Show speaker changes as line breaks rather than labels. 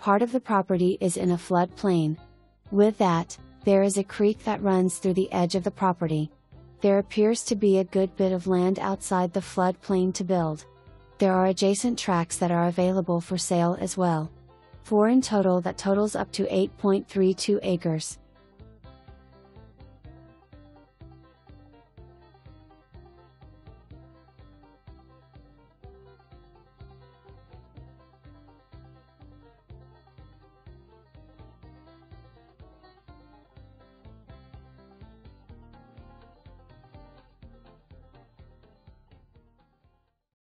part of the property is in a floodplain. With that, there is a creek that runs through the edge of the property. There appears to be a good bit of land outside the floodplain to build. There are adjacent tracts that are available for sale as well. 4 in total, that totals up to 8.32 acres.